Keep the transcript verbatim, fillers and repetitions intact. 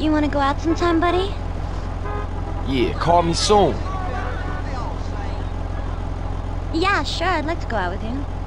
you want to go out sometime, buddy? Yeah, call me soon. Yeah, sure, I'd like to go out with you.